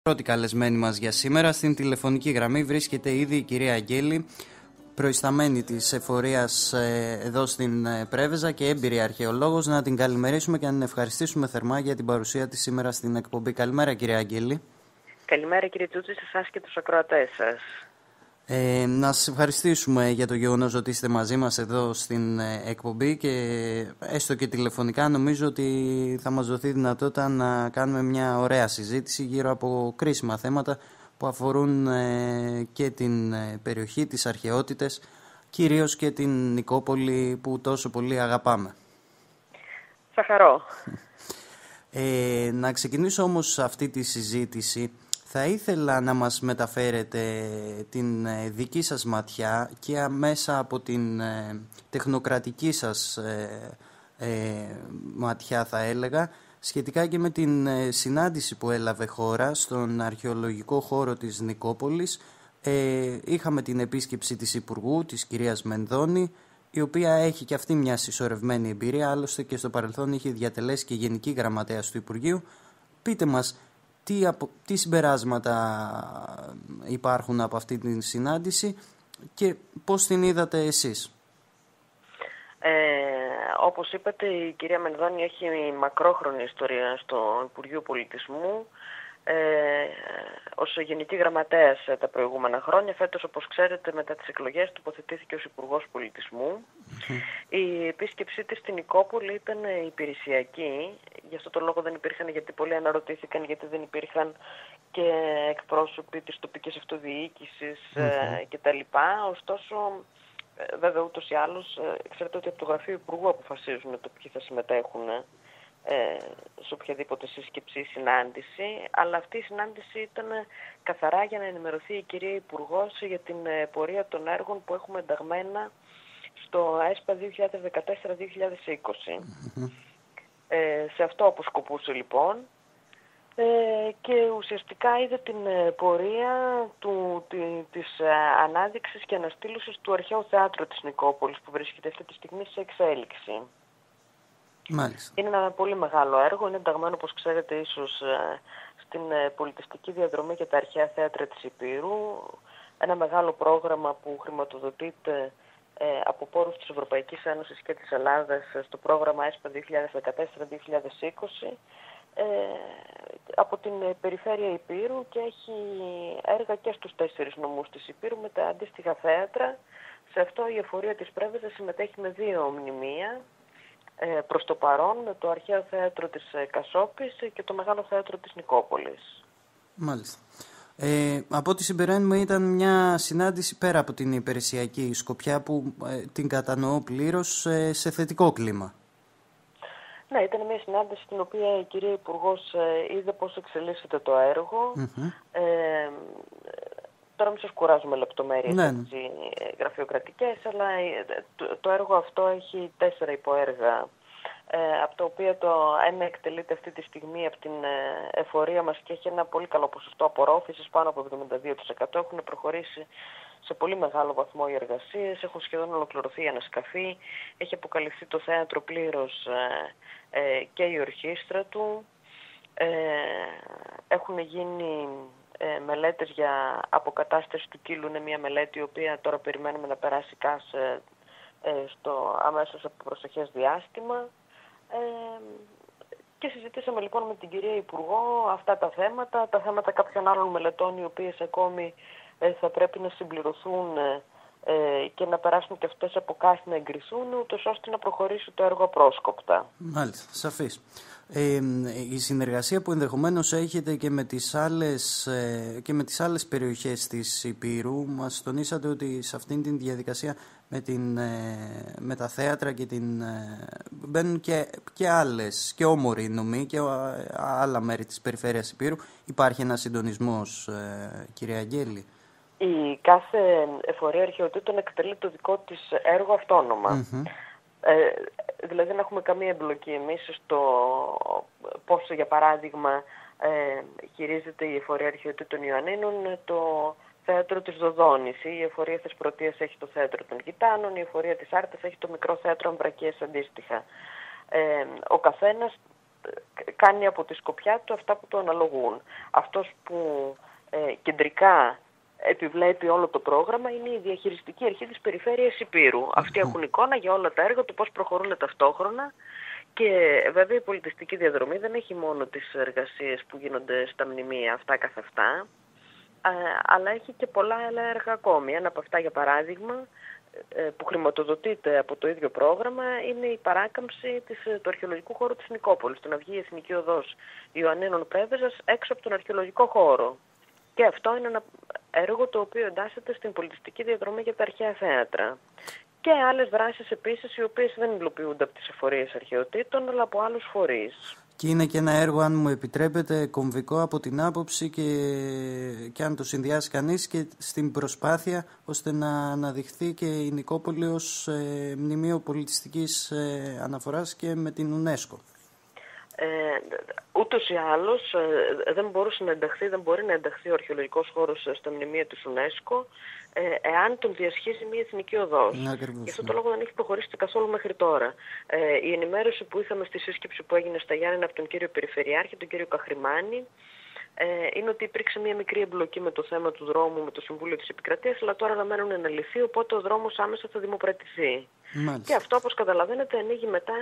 Πρώτη καλεσμένη μας για σήμερα. Στην τηλεφωνική γραμμή βρίσκεται ήδη η κυρία Αγγέλη, προϊσταμένη της εφορίας εδώ στην Πρέβεζα και έμπειρη αρχαιολόγος. Να την καλημερίσουμε και να την ευχαριστήσουμε θερμά για την παρουσία της σήμερα στην εκπομπή. Καλημέρα, κυρία Αγγέλη. Καλημέρα, κύριε Τσούτση, σε εσάς και τους ακροατές σας. Να σας ευχαριστήσουμε για το γεγονός ότι είστε μαζί μας εδώ στην εκπομπή και έστω και τηλεφωνικά. Νομίζω ότι θα μας δοθεί δυνατότητα να κάνουμε μια ωραία συζήτηση γύρω από κρίσιμα θέματα που αφορούν και την περιοχή, τις αρχαιότητες, κυρίως και την Νικόπολη που τόσο πολύ αγαπάμε. Θα χαρώ. Να ξεκινήσω όμως αυτή τη συζήτηση. Θα ήθελα να μας μεταφέρετε την δική σας ματιά και μέσα από την τεχνοκρατική σας ματιά, θα έλεγα, σχετικά και με την συνάντηση που έλαβε χώρα στον αρχαιολογικό χώρο της Νικόπολης. Είχαμε την επίσκεψη της Υπουργού, της κυρίας Μενδώνη, η οποία έχει και αυτή μια συσσωρευμένη εμπειρία, άλλωστε και στο παρελθόν είχε διατελέσει και Γενική Γραμματέας του Υπουργείου. Πείτε μας, τι συμπεράσματα υπάρχουν από αυτή την συνάντηση και πώς την είδατε εσείς? Όπως είπατε, η κυρία Μενδώνη έχει μακρόχρονη ιστορία στο Υπουργείο Πολιτισμού ως Γενική Γραμματέας τα προηγούμενα χρόνια. Φέτος, όπως ξέρετε, μετά τις εκλογές τοποθετήθηκε ως Υπουργός Πολιτισμού. Η επίσκεψή της στην Νικόπολη ήταν υπηρεσιακή. Γι' αυτό το λόγο δεν υπήρχαν, γιατί πολλοί αναρωτήθηκαν γιατί δεν υπήρχαν και εκπρόσωποι της τοπικής αυτοδιοίκησης κτλ. Ωστόσο, βέβαια, ούτως ή άλλως, ξέρετε ότι από το Γραφείο Υπουργού αποφασίζουν το ποιοι θα συμμετέχουν σε οποιαδήποτε σύσκεψη ή συνάντηση, αλλά αυτή η συνάντηση ήταν καθαρά για να ενημερωθεί η κυρία Υπουργός για την πορεία των έργων που έχουμε ενταγμένα στο ΕΣΠΑ 2014-2020. Σε αυτό αποσκοπούσε λοιπόν και ουσιαστικά είδε την πορεία της ανάδειξης και αναστήλωσης του αρχαίου θεάτρου της Νικόπολης που βρίσκεται αυτή τη στιγμή σε εξέλιξη. Μάλιστα. Είναι ένα πολύ μεγάλο έργο, είναι ενταγμένο, όπως ξέρετε, ίσως στην πολιτιστική διαδρομή για τα αρχαία θέατρα της Υπήρου. Ένα μεγάλο πρόγραμμα που χρηματοδοτείται από πόρους της Ευρωπαϊκής Ένωσης και της Ελλάδας στο πρόγραμμα ΕΣΠΑ 2014-2020 από την περιφέρεια Υπήρου και έχει έργα και στους 4 νομούς της Υπήρου με τα αντίστοιχα θέατρα. Σε αυτό η εφορία της Πρέβεζας συμμετέχει με 2 μνημεία. Προς το παρόν, το αρχαίο θέατρο της Κασόπης και το μεγάλο θέατρο της Νικόπολης. Μάλιστα. Από ό,τι συμπεραίνουμε ήταν μια συνάντηση πέρα από την υπηρεσιακή σκοπιά που την κατανοώ πλήρως σε θετικό κλίμα. Ναι, ήταν μια συνάντηση στην οποία η κυρία Υπουργός είδε πώς εξελίσσεται το έργο. Τώρα μην σας κουράζουμε λεπτομέρειες γραφειοκρατικές, αλλά το έργο αυτό έχει 4 υποέργα, από τα οποία το ένα εκτελείται αυτή τη στιγμή από την εφορία μας και έχει ένα πολύ καλό ποσοστό απορρόφησης, πάνω από 72%. Έχουν προχωρήσει σε πολύ μεγάλο βαθμό οι εργασίες, έχουν σχεδόν ολοκληρωθεί οι ανασκαφή, έχει αποκαλυφθεί το θέατρο πλήρως και η ορχήστρα του, έχουν γίνει μελέτες για αποκατάσταση του κύλου. Είναι μια μελέτη η οποία τώρα περιμένουμε να περάσει στο αμέσως από προσεχές διάστημα. Και συζητήσαμε λοιπόν με την κυρία Υπουργό αυτά τα θέματα κάποιων άλλων μελετών οι οποίες ακόμη θα πρέπει να συμπληρωθούν και να περάσουν και αυτές από κάση να εγκριθούν, ούτως ώστε να προχωρήσει το έργο απρόσκοπτα. Μάλιστα, σαφής. Η συνεργασία που ενδεχομένως έχετε και με τις άλλες περιοχές της Υπήρου, μας τονίσατε ότι σε αυτήν την διαδικασία με τα θέατρα και μπαίνουν και άλλες και όμοροι νομοί και άλλα μέρη της περιφέρειας Υπήρου. Υπάρχει ένας συντονισμός, κυρία Αγγέλη? Η κάθε εφορία αρχαιοτήτων εκτελεί το δικό της έργο αυτόνομα. Δηλαδή δεν έχουμε καμία εμπλοκή εμείς στο πώς, για παράδειγμα, χειρίζεται η εφορία αρχαιοτήτων Ιωαννίνων το θέατρο της Δοδόνης, η εφορία Θεσπρωτείας έχει το θέατρο των Γιτάνων, η εφορία της Άρτας έχει το μικρό θέατρο Αμβρακίας αντίστοιχα. Ο καθένας κάνει από τη σκοπιά του αυτά που του αναλογούν. Αυτός που κεντρικά επιβλέπει όλο το πρόγραμμα είναι η διαχειριστική αρχή της Περιφέρειας Ηπείρου. Αυτοί έχουν εικόνα για όλα τα έργα του, πώς προχωρούν ταυτόχρονα. Και βέβαια η πολιτιστική διαδρομή δεν έχει μόνο τις εργασίες που γίνονται στα μνημεία αυτά καθ' αυτά, αλλά έχει και πολλά άλλα έργα ακόμη. Ένα από αυτά, για παράδειγμα, που χρηματοδοτείται από το ίδιο πρόγραμμα, είναι η παράκαμψη του αρχαιολογικού χώρου της Νικόπολης, το να βγει η Εθνική Οδός Ιωαννίνων Πρέβεζας έξω από τον αρχαιολογικό χώρο. Και αυτό είναι ένα έργο το οποίο εντάσσεται στην πολιτιστική διαδρομή για τα αρχαία θέατρα. Και άλλες δράσεις επίσης, οι οποίες δεν υλοποιούνται από τις εφορίες αρχαιοτήτων, αλλά από άλλους φορείς. Και είναι και ένα έργο, αν μου επιτρέπετε, κομβικό από την άποψη και αν το συνδυάσει κανείς και στην προσπάθεια ώστε να αναδειχθεί και η Νικόπολη ως μνημείο πολιτιστικής αναφοράς και με την UNESCO. Ούτως ή άλλως δεν μπορεί να ενταχθεί ο αρχαιολογικός χώρος στα μνημεία της UNESCO εάν τον διασχίζει μια εθνική οδός. Γι' αυτό το λόγο δεν έχει προχωρήσει καθόλου μέχρι τώρα. Η ενημέρωση που είχαμε στη σύσκεψη που έγινε στα Γιάννενα από τον κύριο Περιφερειάρχη, τον κύριο Καχρημάνη, είναι ότι υπήρξε μια μικρή εμπλοκή με το θέμα του δρόμου με το Συμβούλιο της Επικρατείας, αλλά τώρα αναμένουν να λυθεί, οπότε ο δρόμος άμεσα θα δημοπρατηθεί. Και αυτό, όπως καταλαβαίνετε, ανοίγει μετά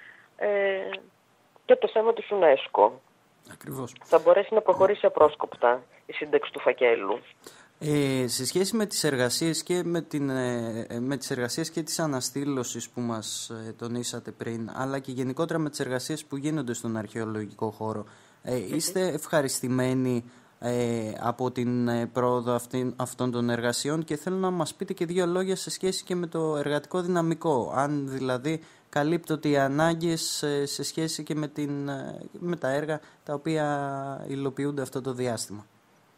και το θέμα της UNESCO. Ακριβώς. Θα μπορέσει να προχωρήσει απρόσκοπτα η σύνταξη του φακέλου. Σε σχέση με τις εργασίες και με τις εργασίες και της αναστήλωσης που μας τονίσατε πριν, αλλά και γενικότερα με τις εργασίες που γίνονται στον αρχαιολογικό χώρο, είστε ευχαριστημένοι από την πρόοδο αυτών των εργασιών, και θέλω να μας πείτε και δύο λόγια σε σχέση και με το εργατικό δυναμικό, αν δηλαδή καλύπτονται οι ανάγκες σε σχέση και με τα έργα τα οποία υλοποιούνται αυτό το διάστημα.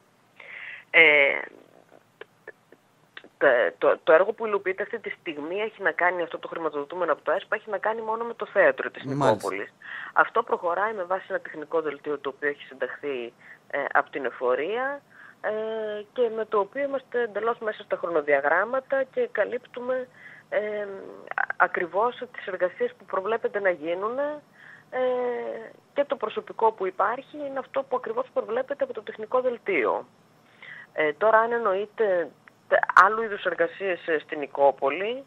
Το έργο που υλοποιείται αυτή τη στιγμή έχει να κάνει, αυτό το χρηματοδοτούμενο από το ΕΣΠΑ, έχει να κάνει μόνο με το θέατρο της Νικόπολης. Αυτό προχωράει με βάση ένα τεχνικό δελτίο το οποίο έχει συνταχθεί από την εφορία και με το οποίο είμαστε εντελώς μέσα στα χρονοδιαγράμματα και καλύπτουμε ακριβώς τις εργασίες που προβλέπεται να γίνουν και το προσωπικό που υπάρχει είναι αυτό που ακριβώς προβλέπεται από το τεχνικό δελτίο. Τώρα, αν εννοείται άλλου είδους εργασίες στην Νικόπολη,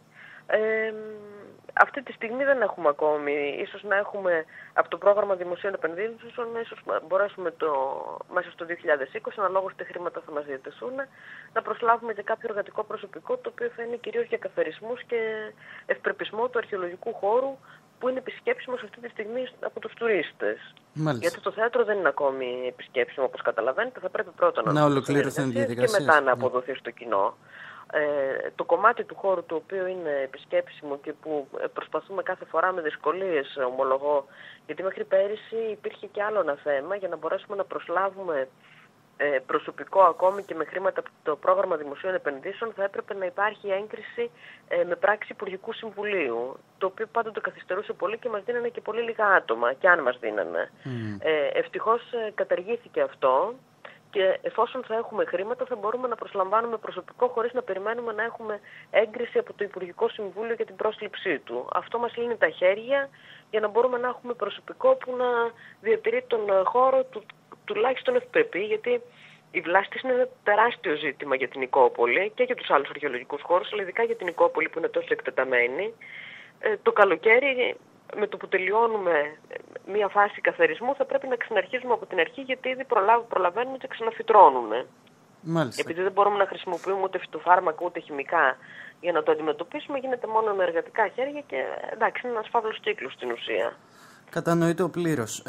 αυτή τη στιγμή δεν έχουμε ακόμη. Ίσως να έχουμε από το πρόγραμμα δημοσίων επενδύσεων, ίσως μπορέσουμε μέσα στο 2020, αναλόγως τι χρήματα θα μας διατεθούν, να προσλάβουμε και κάποιο εργατικό προσωπικό, το οποίο θα είναι κυρίως για καθαρισμούς και ευπρεπισμό του αρχαιολογικού χώρου, που είναι επισκέψιμος αυτή τη στιγμή από τους τουρίστες. Μάλιστα. Γιατί το θέατρο δεν είναι ακόμη επισκέψιμο, όπως καταλαβαίνετε. Θα πρέπει πρώτα να ολοκληρωθεί η διαδικασία και μετά να αποδοθεί στο κοινό. Το κομμάτι του χώρου το οποίο είναι επισκέψιμο και που προσπαθούμε κάθε φορά με δυσκολίες, ομολογώ, γιατί μέχρι πέρυσι υπήρχε και άλλο ένα θέμα, για να μπορέσουμε να προσλάβουμε προσωπικό ακόμη και με χρήματα από το πρόγραμμα δημοσίων επενδύσεων, θα έπρεπε να υπάρχει έγκριση με πράξη Υπουργικού Συμβουλίου, το οποίο πάντοτε καθυστερούσε πολύ και μας δίνανε και πολύ λίγα άτομα, και αν μας δίνανε. Ευτυχώς καταργήθηκε αυτό και εφόσον θα έχουμε χρήματα θα μπορούμε να προσλαμβάνουμε προσωπικό χωρίς να περιμένουμε να έχουμε έγκριση από το Υπουργικό Συμβούλιο για την πρόσληψή του. Αυτό μας λύνει τα χέρια για να μπορούμε να έχουμε προσωπικό που να διατηρεί τον χώρο τουλάχιστον ευπρεπή, γιατί η βλάστηση είναι ένα τεράστιο ζήτημα για την Νικόπολη και για τους άλλους αρχαιολογικούς χώρους, αλλά ειδικά για την Νικόπολη που είναι τόσο εκτεταμένη. Το καλοκαίρι, με το που τελειώνουμε μία φάση καθαρισμού, θα πρέπει να ξαναρχίσουμε από την αρχή, γιατί ήδη προλαβαίνουν και ξαναφυτρώνουν. Μάλιστα. Επειδή δεν μπορούμε να χρησιμοποιούμε ούτε φυτοφάρμακα ούτε χημικά για να το αντιμετωπίσουμε, γίνεται μόνο με εργατικά χέρια και εντάξει, είναι ένας φαύλος κύκλος στην ουσία. Κατανοητό πλήρως.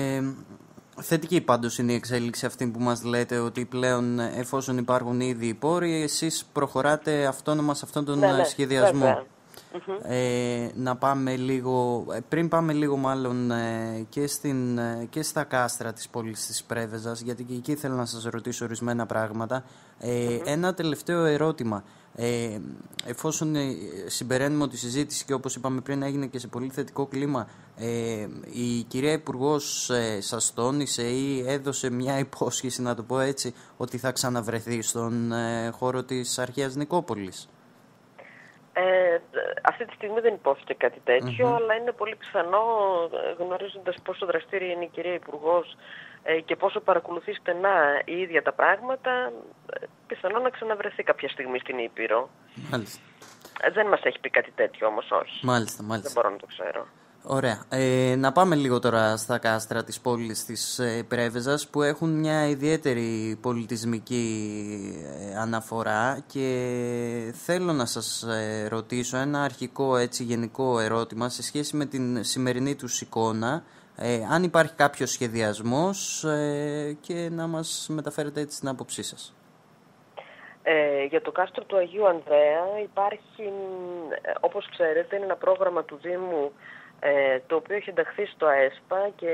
Θετική πάντως είναι η εξέλιξη αυτή που μας λέτε, ότι πλέον εφόσον υπάρχουν ήδη οι πόροι, εσείς προχωράτε αυτόνομα σε αυτόν τον σχεδιασμό. Να πάμε λίγο, πριν πάμε λίγο μάλλον και στα κάστρα της πόλης της Πρέβεζας, γιατί και εκεί θέλω να σας ρωτήσω ορισμένα πράγματα. Ένα τελευταίο ερώτημα. Εφόσον συμπεραίνουμε ότι η συζήτηση, και όπως είπαμε πριν, έγινε και σε πολύ θετικό κλίμα, η κυρία Υπουργός σας τόνισε ή έδωσε μια υπόσχεση, να το πω έτσι, ότι θα ξαναβρεθεί στον χώρο της αρχαίας Νικόπολης? Αυτή τη στιγμή δεν υπόθηκε κάτι τέτοιο, αλλά είναι πολύ πιθανό, γνωρίζοντας πόσο δραστήρια είναι η κυρία Υπουργός και πόσο παρακολουθεί στενά η ίδια τα πράγματα, πιθανό να ξαναβρεθεί κάποια στιγμή στην Ήπειρο. Μάλιστα. Δεν μας έχει πει κάτι τέτοιο όμως, όχι. Μάλιστα. Δεν μπορώ να το ξέρω. Ωραία. Να πάμε λίγο τώρα στα κάστρα της πόλης της Πρέβεζας, που έχουν μια ιδιαίτερη πολιτισμική αναφορά, και θέλω να σας ρωτήσω ένα αρχικό γενικό ερώτημα σε σχέση με την σημερινή τους εικόνα, αν υπάρχει κάποιος σχεδιασμός, και να μας μεταφέρετε έτσι την άποψή σας. Για το κάστρο του Αγίου Ανδρέα υπάρχει, όπως ξέρετε, είναι ένα πρόγραμμα του Δήμου το οποίο έχει ενταχθεί στο ΑΕΣΠΑ και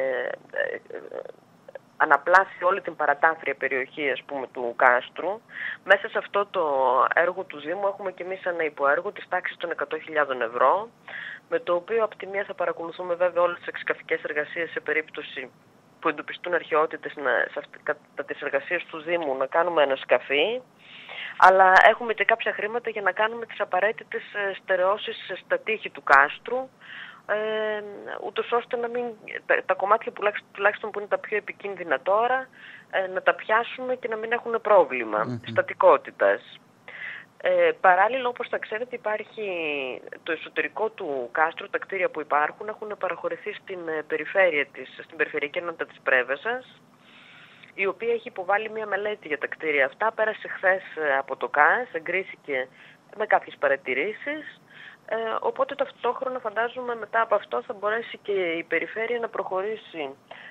αναπλάσει όλη την παρατάφρια περιοχή, ας πούμε, του κάστρου. Μέσα σε αυτό το έργο του Δήμου έχουμε και εμείς ένα υποέργο της τάξης των 100.000 ευρώ, με το οποίο από τη μία θα παρακολουθούμε βέβαια όλες τις εξκαφικές εργασίες σε περίπτωση που εντοπιστούν αρχαιότητες κατά τις εργασίες του Δήμου να κάνουμε ένα σκαφί, αλλά έχουμε και κάποια χρήματα για να κάνουμε τις απαραίτητες στερεώσεις στα τείχη του κάστρου, ούτως ώστε να μην, τα κομμάτια τουλάχιστον που είναι τα πιο επικίνδυνα τώρα, να τα πιάσουμε και να μην έχουν πρόβλημα στατικότητας. Παράλληλα, όπως θα ξέρετε, υπάρχει το εσωτερικό του κάστρου, τα κτίρια που υπάρχουν έχουν παραχωρηθεί στην περιφερειακή ενότητα της Πρέβεζας, η οποία έχει υποβάλει μια μελέτη για τα κτίρια αυτά. Πέρασε χθες από το ΚΑΣ, εγκρίθηκε με κάποιες παρατηρήσεις, οπότε ταυτόχρονα φαντάζομαι μετά από αυτό θα μπορέσει και η περιφέρεια να προχωρήσει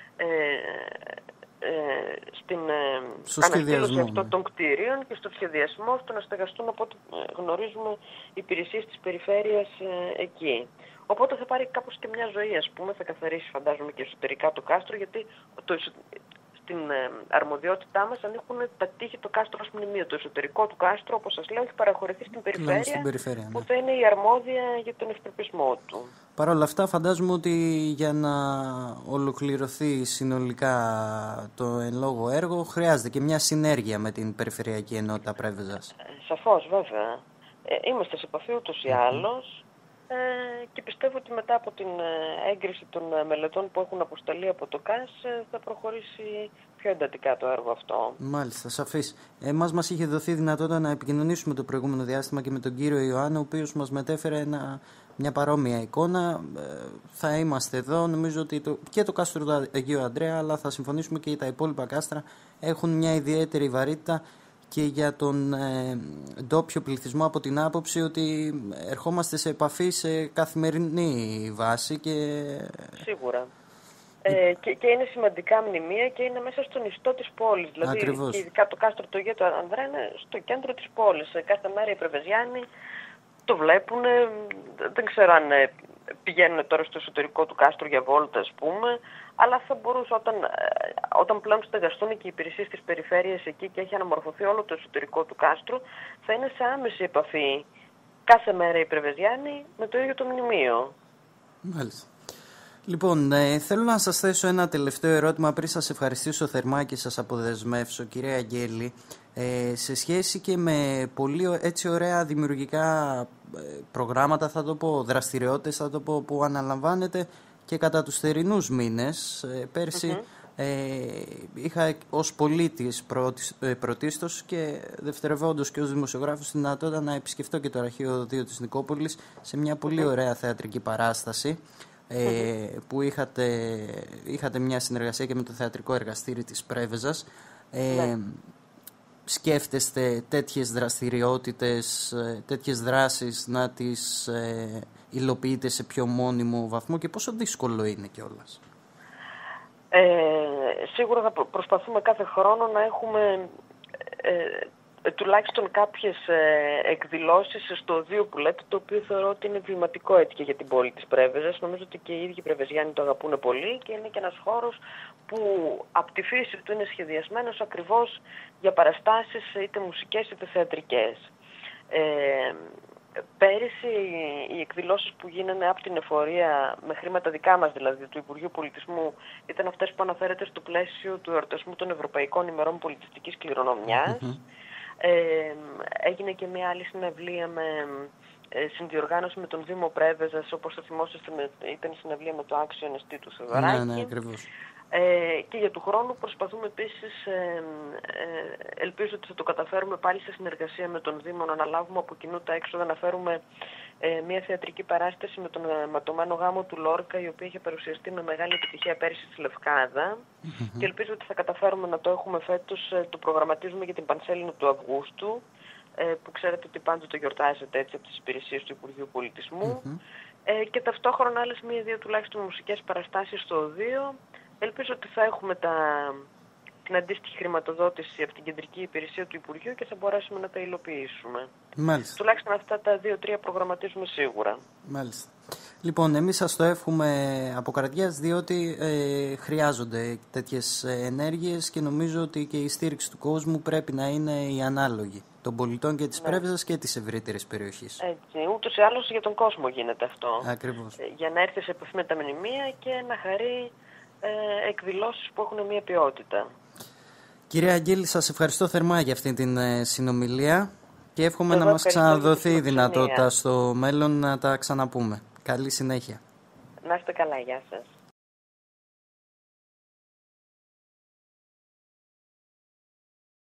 στην αναστήλωση αυτών των κτίριων και στο σχεδιασμό, ώστε να στεγαστούν, από ό,τι γνωρίζουμε, υπηρεσίες της περιφέρειας εκεί. Οπότε θα πάρει κάπως και μια ζωή, ας πούμε, θα καθαρίσει φαντάζομαι και εσωτερικά το κάστρο, γιατί στην αρμοδιότητά μας ανήκουν τα τείχη του κάστρου ως μνημείο. Το εσωτερικό του κάστρου, όπως σας λέω, έχει παραχωρηθεί στην περιφέρεια, που θα είναι η αρμόδια για τον ευπρεπισμό του. Παρ' όλα αυτά, φαντάζομαι ότι για να ολοκληρωθεί συνολικά το εν λόγω έργο χρειάζεται και μια συνέργεια με την Περιφερειακή Ενότητα Πρέβεζας. Σαφώς, βέβαια. Είμαστε σε επαφή ούτως ή άλλως, και πιστεύω ότι μετά από την έγκριση των μελετών που έχουν αποσταλεί από το ΚΑΣ θα προχωρήσει πιο εντατικά το έργο αυτό. Μάλιστα, σαφής. Μας είχε δοθεί δυνατότητα να επικοινωνήσουμε το προηγούμενο διάστημα και με τον κύριο Ιωάννη, ο οποίος μας μετέφερε μια παρόμοια εικόνα. Θα είμαστε εδώ. Νομίζω ότι και το κάστρο του Αγίου Ανδρέα, αλλά θα συμφωνήσουμε και τα υπόλοιπα κάστρα, έχουν μια ιδιαίτερη βαρύτητα και για τον ντόπιο πληθυσμό, από την άποψη ότι ερχόμαστε σε επαφή σε καθημερινή βάση. Σίγουρα. Και είναι σημαντικά μνημεία και είναι μέσα στον ιστό της πόλης. Δηλαδή, και ειδικά το κάστρο του Αγίου Ανδρέα είναι στο κέντρο της πόλης. Κάθε μέρα οι Πρεβεζιάνοι το βλέπουν. Δεν ξέρω αν πηγαίνουν τώρα στο εσωτερικό του κάστρου για βόλτα, ας πούμε, αλλά θα μπορούσε όταν πλέον στεγαστούν και οι υπηρεσίες της περιφέρειας εκεί και έχει αναμορφωθεί όλο το εσωτερικό του κάστρου, θα είναι σε άμεση επαφή κάθε μέρα οι Πρεβεζιάνοι με το ίδιο το μνημείο. Μάλιστα. Λοιπόν, θέλω να σας θέσω ένα τελευταίο ερώτημα πριν σας ευχαριστήσω θερμά και σας αποδεσμεύσω, κυρία Αγγέλη, σε σχέση και με πολύ έτσι ωραία δημιουργικά προγράμματα, θα το πω, δραστηριότητες, θα το πω, που αναλαμβάνετε και κατά τους θερινούς μήνες. Πέρσι είχα ως πολίτης πρωτίστως και δευτερευόντως και ως δημοσιογράφος τη δυνατότητα να επισκεφτώ και το Αρχείο 2 της Νικόπολης σε μια πολύ ωραία θεατρική παράσταση, που είχατε μια συνεργασία και με το θεατρικό εργαστήρι της Πρέβεζας. Σκέφτεστε τέτοιες δραστηριότητες, τέτοιες δράσεις να τις υλοποιείτε σε πιο μόνιμο βαθμό, και πόσο δύσκολο είναι κιόλας? Σίγουρα θα προσπαθούμε κάθε χρόνο να έχουμε τουλάχιστον κάποιες εκδηλώσεις στο οδείο που λέτε, το οποίο θεωρώ ότι είναι βηματικό έτσι και για την πόλη της Πρέβεζας. Νομίζω ότι και οι ίδιοι Πρεβεζιάνοι το αγαπούν πολύ και είναι και ένας χώρος που από τη φύση του είναι σχεδιασμένος ακριβώς για παραστάσεις είτε μουσικές είτε θεατρικές. Πέρυσι οι εκδηλώσεις που γίνανε από την εφορία με χρήματα δικά μας, δηλαδή του Υπουργείου Πολιτισμού, ήταν αυτές που αναφέρεται στο πλαίσιο του εορτασμού των Ευρωπαϊκών ημερών πολιτιστικής κληρονομιάς. Έγινε και μια άλλη συναυλία με συνδιοργάνωση με τον Δήμο Πρέβεζας, όπως θα θυμόσαστε, ήταν η συναυλία με το άξιο Ανεστή του Θεοδωράκη. Ναι, ακριβώς. Και για του χρόνου προσπαθούμε επίσης, ελπίζω ότι θα το καταφέρουμε πάλι σε συνεργασία με τον Δήμο, να αναλάβουμε από κοινού τα έξοδα, να φέρουμε μια θεατρική παράσταση με τον ματωμένο γάμο του Λόρκα, η οποία είχε παρουσιαστεί με μεγάλη επιτυχία πέρυσι στη Λευκάδα. Και ελπίζω ότι θα καταφέρουμε να το έχουμε φέτος. Το προγραμματίζουμε για την Πανσέλινο του Αυγούστου, που ξέρετε ότι πάντοτε γιορτάζεται έτσι από τις υπηρεσίες του Υπουργείου Πολιτισμού. Και ταυτόχρονα άλλες μία-δύο τουλάχιστον μουσικές παραστάσεις στο Οδείο. Ελπίζω ότι θα έχουμε την αντίστοιχη χρηματοδότηση από την κεντρική υπηρεσία του Υπουργείου και θα μπορέσουμε να τα υλοποιήσουμε. Μάλιστα. Τουλάχιστον αυτά τα 2-3 προγραμματίζουμε σίγουρα. Μάλιστα. Λοιπόν, εμείς σας το εύχομαι από καρδιάς, διότι χρειάζονται τέτοιες ενέργειες και νομίζω ότι και η στήριξη του κόσμου πρέπει να είναι η ανάλογη των πολιτών και της Πρέβεζας και της ευρύτερης περιοχής. Έτσι, ούτως ή άλλως για τον κόσμο γίνεται αυτό. Ακριβώς. Για να έρθει σε επαφή με τα μνημεία και να χαρεί εκδηλώσεις που έχουν μια ποιότητα. Κυρία Αγγέλη, σας ευχαριστώ θερμά για αυτή την συνομιλία και εύχομαι να μας ξαναδοθεί η δυνατότητα στο μέλλον να τα ξαναπούμε. Καλή συνέχεια. Να είστε καλά, γεια σας.